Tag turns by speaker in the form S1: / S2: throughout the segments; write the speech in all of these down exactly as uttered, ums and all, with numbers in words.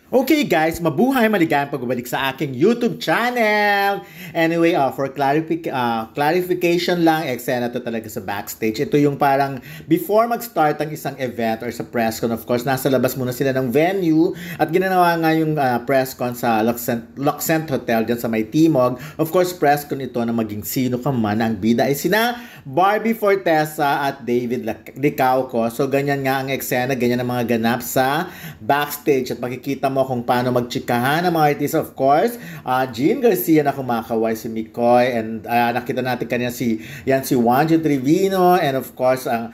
S1: Okay guys, mabuhay maligayang pagbabalik sa aking YouTube channel. Anyway, uh, for clarific uh, clarification lang, eksena to talaga sa backstage. Ito yung parang before mag-start ang isang event or sa press con, of course, nasa labas muna sila ng venue at ginanawa nga yung uh, press con sa Luxent, Luxent Hotel dyan sa May Timog. Of course, press con ito na maging sino ka man. Ang bida ay sina Barbie Fortesa at David Licauco. So ganyan nga ang eksena, ganyan ang mga ganap sa backstage at makikita mo kung paano magchikahan ng mga artist. Of course, uh, Jean Garcia na kumakaway si Mikoy, and uh, nakita natin kanina si yan si Juanjo Trevino, and of course ang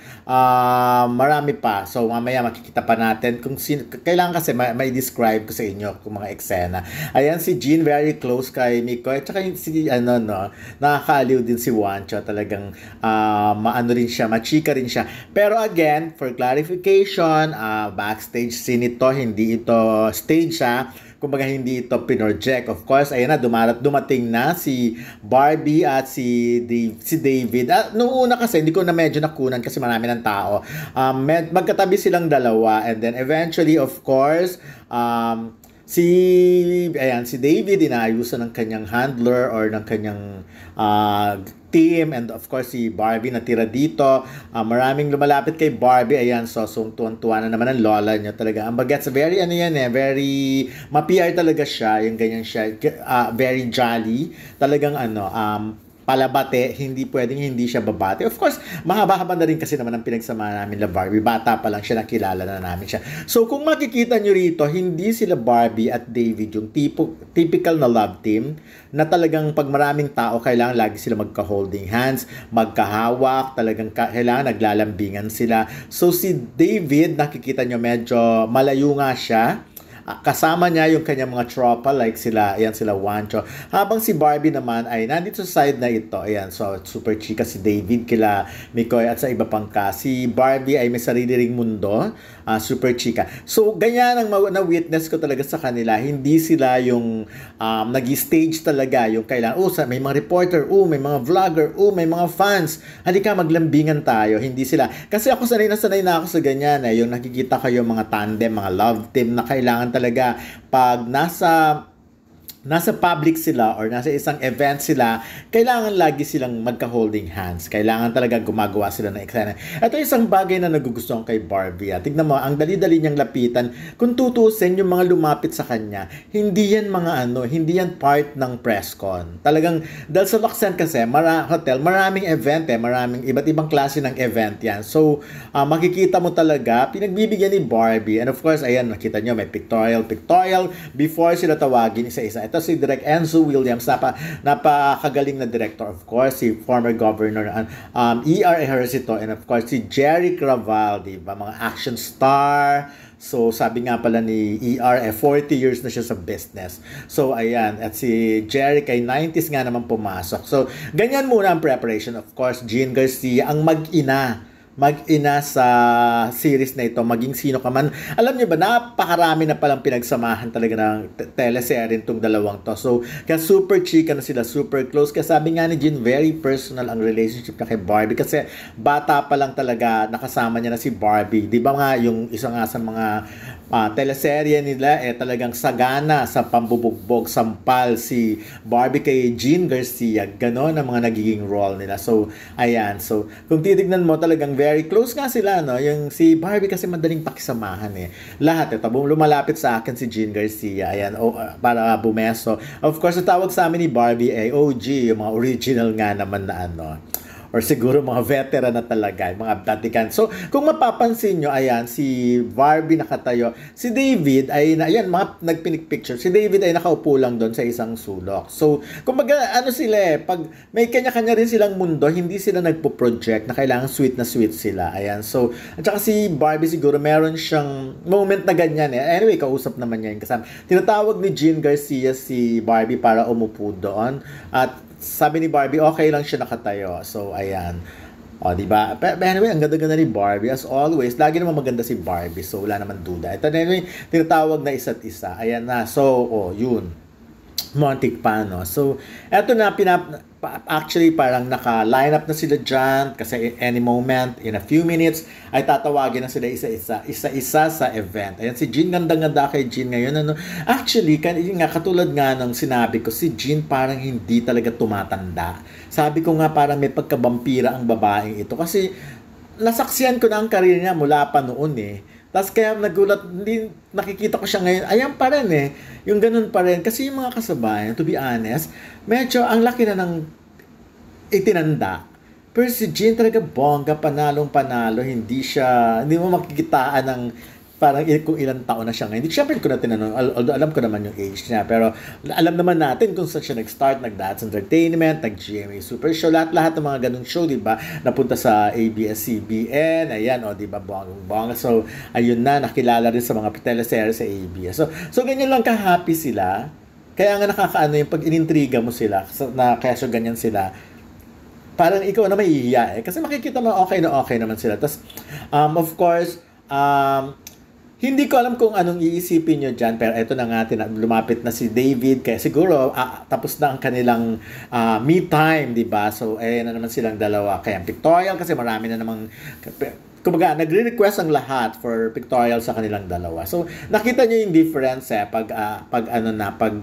S1: uh, marami pa. So mamaya makikita pa natin kung sino, kailangan kasi may describe ko sa inyo kung mga eksena. Ayan si Jean, very close kay Mikoy, at saka yung si ano no, nakakaaliw din si Juanjo, talagang uh, maano rin siya, machika rin siya. Pero again, for clarification, uh, backstage scene ito, hindi ito stage siya, kumbaga hindi ito pinorject. Of course, ayan na, dumarat, dumating na si Barbie at si Dave, si David. At noong una kasi, hindi ko na medyo nakunan kasi marami ng tao. Um, med, magkatabi silang dalawa, and then eventually, of course, um, si ayan si David inaayusan ng kanyang handler or ng kanyang uh, team, and of course si Barbie natira dito. Uh, maraming lumalapit kay Barbie, ayan, so tuwan-tuwa na naman ang lola niya talaga. Ang bagets, very ano yan eh, very ma-P R talaga siya, yung ganyan siya, uh, very jolly, talagang ano, um, palabate, hindi pwedeng hindi siya babate. Of course, mahaba-haba na rin kasi naman ang pinagsama namin la Barbie. Bata pa lang siya, nakilala na namin siya. So, kung makikita nyo rito, hindi sila Barbie at David yung tipo, typical na love team na talagang pag maraming tao, kailangan lagi sila magka-holding hands, magkahawak, talagang kailangan naglalambingan sila. So, si David, nakikita nyo medyo malayo nga siya. Kasama niya yung kanyang mga tropa, like sila, ayan sila Juancho. Habang si Barbie naman ay nandito sa side na ito, ayan, so super chika si David kila Mikoy at sa iba pang ka. Si Barbie ay may sarili ring mundo, uh, super chika. So ganyan ang na-witness ko talaga sa kanila, hindi sila yung um, nag-stage talaga, yung kailangan, oh, may mga reporter, oh, may mga vlogger, oh, may mga fans, halika maglambingan tayo. Hindi sila. Kasi ako sanay na sanay na ako sa ganyan, eh, yung nakikita kayo mga tandem, mga love team na kailangan talaga pag nasa nasa public sila or nasa isang event sila, kailangan lagi silang magka-holding hands. Kailangan talaga gumagawa sila ng eksena. Ito isang bagay na nagugustuhan kay Barbie. Ah. Tignan mo, ang dali-dali niyang lapitan. Kung tutusin yung mga lumapit sa kanya, hindi yan mga ano, hindi yan part ng press con. Talagang, dahil sa Luxent kasi, mara, hotel, maraming event eh, maraming iba't ibang klase ng event yan. So, uh, makikita mo talaga, pinagbibigyan ni Barbie. And of course, ayan, nakita nyo, may pictorial, pictorial, before sila tawagin isa-isa. Ito si Direk Enzo Williams, napa, napakagaling na director, of course, si former governor um, E R Ejercito, and of course si Jerry Craval, diba? Mga action star. So sabi nga pala ni E R, eh, forty years na siya sa business. So ayan, at si Jerry kay nineties nga naman pumasok. So ganyan muna ang preparation. Of course, Jean Garcia, ang mag-ina mag-ina sa series na ito, maging sino ka man. Alam niyo ba, napakarami na palang pinagsamahan talaga ng teleserye itong dalawang to. So, kaya super chika na sila, super close. Kaya sabi nga ni Jean, very personal ang relationship na kay Barbie. Kasi bata pa lang talaga, nakasama niya na si Barbie. Di ba nga, yung isa nga sa mga uh, teleserye nila, eh talagang sagana sa pambubugbog, sampal si Barbie kay Jean Garcia. Ganon ang mga nagiging role nila. So, ayan. So, kung titignan mo, talagang very close nga sila, no? Yung si Barbie kasi madaling pakisamahan eh. Lahat eh. Tabong lumalapit sa akin si Jean Garcia. Ayan, oh, para bumeso. Of course, tawag sa amin ni Barbie ay O G, yung mga original nga naman na ano. Or siguro mga veteran na talaga, mga datikan. So, kung mapapansin nyo, ayan, si Barbie nakatayo. Si David ay, ayan, mga nagpinik picture. Si David ay nakaupo lang doon sa isang sulok. So, kumbaga, ano sila eh, pag may kanya-kanya rin silang mundo, hindi sila nagpo-project na kailangan sweet na sweet sila. Ayan, so, at saka si Barbie siguro, meron siyang moment na ganyan eh. Anyway, kausap naman niya yung kasama. Tinatawag ni Jean Garcia si Barbie para umupo doon. At sabi ni Barbie, okay lang siya nakatayo. So, ayan. O, di ba? But anyway, ang ganda-ganda ni Barbie. As always, lagi naman maganda si Barbie. So, wala naman duda. Ito na anyway, tinatawag na isa't isa. Ayan na. So, oh, yun. Montik pa, no? So, eto na, pinap pa- actually parang naka-line up na sila dyan kasi any moment, in a few minutes, ay tatawagin na sila isa-isa, isa-isa sa event. Ayan, si Jean, ganda-ganda kay Jean ngayon. Ano? Actually, kan- yun nga, katulad nga ng sinabi ko, si Jean parang hindi talaga tumatanda. Sabi ko nga parang may pagkabampira ang babaeng ito kasi nasaksiyan ko na ang karir niya mula pa noon eh. Tapos kaya nagulat, hindi nakikita ko siya ngayon, ayan pa rin eh. Yung ganun pa rin. Kasi yung mga kasabayan, to be honest, medyo ang laki na ng itinanda. Pero si Jean talaga bongga, panalong panalo, hindi siya, hindi mo makikitaan ng parang il- kung ilang taon na siya ngayon. Hindi, syempre ko na tinanong, al- although alam ko naman yung age niya, pero alam naman natin kung saan siya nag-start, nag-That's Entertainment, nag-G M A Super Show, lahat-lahat ng mga ganung show, di ba? Napunta sa A B S C B N, ayan, o, di ba, bong-bong. So, ayun na, nakilala rin sa mga teleserye sa A B S. So, so ganyan lang ka-happy sila. Kaya nga nakakaano yung pag inintriga mo sila, sa- na kaya so ganyan sila, parang ikaw na mahihiya eh. Kasi makikita mo okay na okay naman sila. Tapos, um, of course, um, hindi ko alam kung anong iisipin nyo dyan, pero eto na nga, tina- lumapit na si David, kaya siguro ah, tapos na ang kanilang ah, me time, di ba? So, eh na naman silang dalawa. Kaya pictorial, kasi marami na namang, kumbaga, nagre-request ang lahat for pictorial sa kanilang dalawa. So, nakita nyo yung difference eh, pag, ah, pag ano na, pag,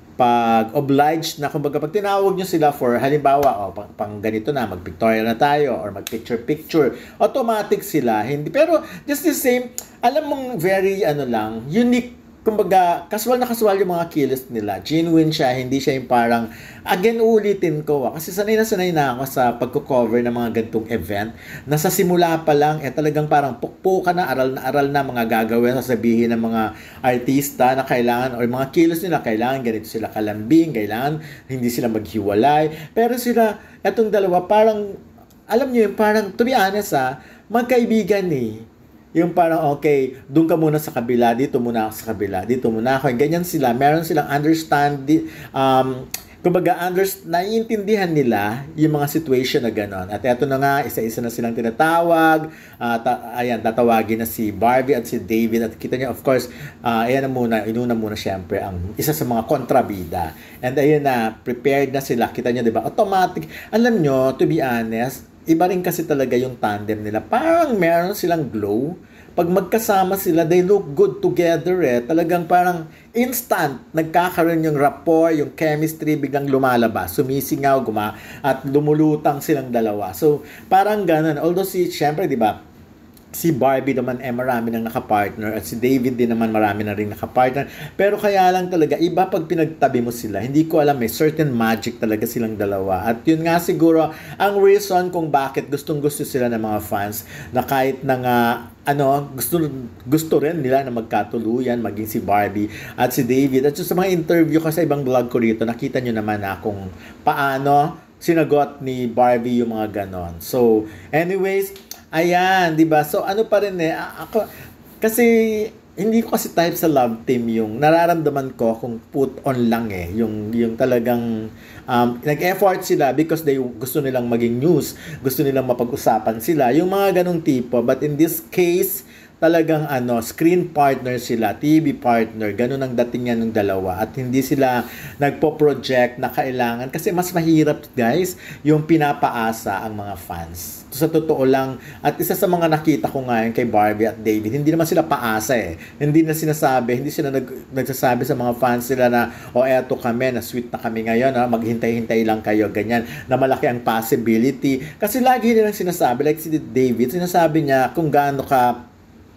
S1: pag obliged na, kumbaga, pag tinawag nyo sila for, halimbawa, oh, pang, pang ganito na, mag-pictorial na tayo, or mag-picture-picture, automatic sila, hindi, pero, just the same, alam mong very, ano lang, unique, kumbaga, casual na casual yung mga kilos nila. Genuine siya, hindi siya yung parang, again, ulitin ko, ah, kasi sanay na sanay na ako sa pagko-cover ng mga gantong event, na sa simula pa lang, eh talagang parang pukpo ka na, aral na aral na mga gagawin, sasabihin ng mga artista na kailangan, or mga kilos nila, kailangan ganito sila kalambing, kailangan hindi sila maghiwalay, pero sila, etong dalawa, parang, alam niyo yung parang, to be honest ah, magkaibigan eh. Yung parang, okay, doon ka muna sa kabila, dito muna ako sa kabila, dito muna ako. Ganyan sila. Meron silang understanding, um, kumbaga, underst- naiintindihan nila yung mga situation na gano'n. At eto na nga, isa-isa na silang tinatawag. Uh, ta- ayan, tatawagin na si Barbie at si David. At kita niyo, of course, uh, ayan na muna, inuna muna syempre ang isa sa mga kontrabida. And ayun na, prepared na sila. Kita niyo, di ba? Automatic. Alam niyo, to be honest, iba rin kasi talaga yung tandem nila. Parang meron silang glow. Pag magkasama sila, they look good together eh. Talagang parang instant, nagkakaroon yung rapport, yung chemistry, biglang lumalabas. Sumisingaw, guma, at lumulutang silang dalawa. So, parang ganun. Although si, syempre, di ba, si Barbie naman eh marami nang nakapartner at si David din naman marami na rin nakapartner. Pero kaya lang talaga, iba pag pinagtabi mo sila. Hindi ko alam, may certain magic talaga silang dalawa. At yun nga siguro, ang reason kung bakit gustong gusto sila ng mga fans na kahit na nga, ano, gusto, gusto rin nila na magkatuluyan, maging si Barbie at si David. At sa mga interview ko sa ibang vlog ko rito, nakita nyo naman na kung paano sinagot ni Barbie yung mga ganon. So, anyways, ayan, 'di ba? So ano pa rin eh a- ako kasi hindi ko kasi type sa love team yung nararamdaman ko kung put on lang eh yung yung talagang um, nag-effort sila because they gusto nilang maging news, gusto nilang mapag-usapan sila, yung mga ganong tipo. But in this case, talagang ano, screen partner sila, T V partner, ganun ang dating yan ng dalawa at hindi sila nagpo-project na kailangan kasi mas mahirap guys yung pinapaasa ang mga fans. Sa totoo lang, at isa sa mga nakita ko ngayon kay Barbie at David, hindi naman sila paasa eh. Hindi na sinasabi, hindi sila nag, nagsasabi sa mga fans sila na, o oh, eto kami, na sweet na kami ngayon, ha? Maghintay-hintay lang kayo, ganyan, na malaki ang possibility. Kasi lagi nilang sinasabi, like si David, sinasabi niya kung gaano ka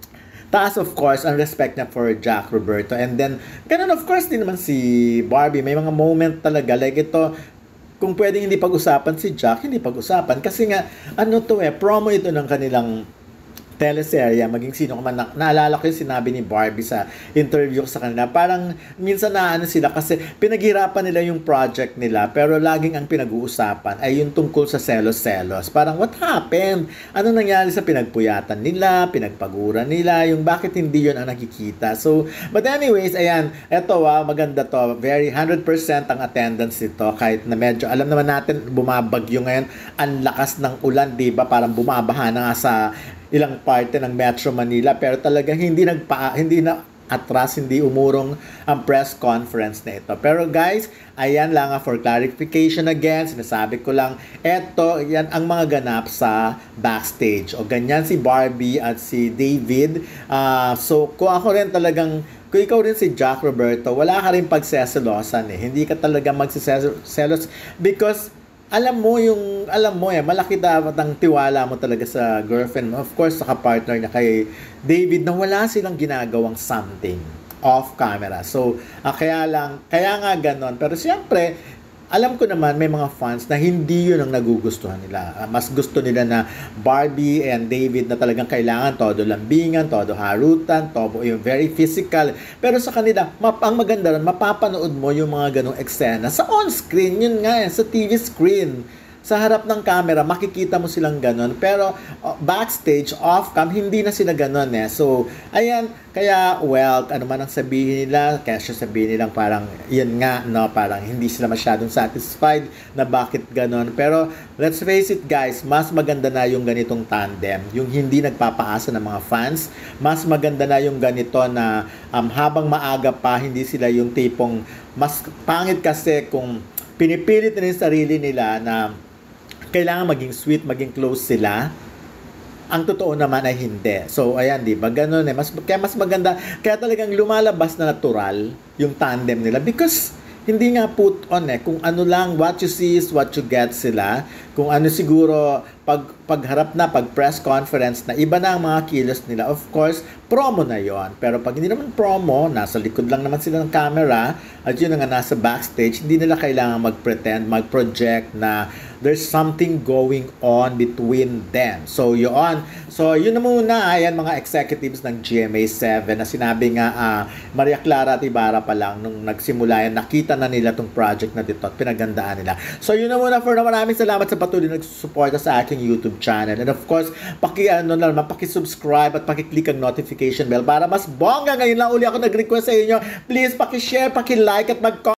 S1: taas, of course, ang respect niya for Jack Roberto. And then, ganun of course din naman si Barbie. May mga moment talaga, like ito, kung pwedeng hindi pag-usapan si Jack, hindi pag-usapan. Kasi nga, ano to eh, promo ito ng kanilang teleserye, maging sino ka man. Na, naalala ko yung sinabi ni Barbie sa interview ko sa kanila. Parang minsan naano sila kasi pinaghirapan nila yung project nila pero laging ang pinag-uusapan ay yung tungkol sa selos-selos. Parang what happened? Ano nangyari sa pinagpuyatan nila, pinagpaguran nila, yung bakit hindi yun ang nakikita. So, but anyways, ayan, eto ah, maganda to. Very one hundred percent ang attendance nito kahit na medyo, alam naman natin, bumabagyo ngayon, ang lakas ng ulan, diba? Parang bumabaha na nga sa ilang parte ng Metro Manila pero talagang hindi nagpa hindi na atras, hindi umurong ang press conference na ito. Pero guys, ayan lang ah, for clarification again, sinasabi ko lang, eto, yan ang mga ganap sa backstage. O ganyan si Barbie at si David. Uh, so, kung ako rin talagang, kung ikaw rin si Jack Roberto, wala ka rin pagseselosan eh. Hindi ka talaga magsiselos because alam mo yung, alam mo eh, malaki dapat ang tiwala mo talaga sa girlfriend mo. Of course, sa partner niya kay David na wala silang ginagawang something off camera. So, ah, kaya lang, kaya nga ganon. Pero siyempre, alam ko naman may mga fans na hindi yun ang nagugustuhan nila. Uh, mas gusto nila na Barbie and David na talagang kailangan todo lambingan, todo harutan, todo yung very physical. Pero sa kanila, map ang maganda ron, mapapanood mo yung mga ganong eksena sa on-screen, yun nga eh, sa T V screen. Sa harap ng camera, makikita mo silang ganon. Pero uh, backstage, off-cam, hindi na sila ganon eh. So, ayan, kaya, well, ano man ang sabihin nila, kaya siya sabihin nilang parang, yun nga, no, parang hindi sila masyadong satisfied na bakit ganon. Pero, let's face it guys, mas maganda na yung ganitong tandem. Yung hindi nagpapaasa ng mga fans. Mas maganda na yung ganito na um, habang maaga pa, hindi sila yung tipong, mas pangit kasi kung pinipilit na yung sarili nila na kailangan maging sweet, maging close sila. Ang totoo naman ay hindi. So, ayan, di ba? Ganun eh. Mas, kaya mas maganda, kaya talagang lumalabas na natural yung tandem nila because hindi nga put on eh. Kung ano lang, what you see is what you get sila. Kung ano siguro, pag, pagharap na, pag press conference na, iba na ang mga kilos nila. Of course, promo na yon. Pero pag hindi naman promo, nasa likod lang naman sila ng camera, at yun nga nasa backstage, hindi nila kailangan mag-pretend, mag-project na there's something going on between them. So, yun. So, yun na muna. Ayan, mga executives ng G M A seven na sinabi nga, uh, Maria Clara at Ibarra pa lang, nung nagsimula yan, nakita na nila tong project na dito at pinagandaan nila. So, yun na muna for na maraming salamat sa patuloy na nagsusuporta sa aking YouTube channel. And of course, paki, ano na naman, paki-subscribe at paki-click ang notification bell para mas bongga. Ngayon lang uli ako nag-request sa inyo. Please, paki-share, paki-like at mag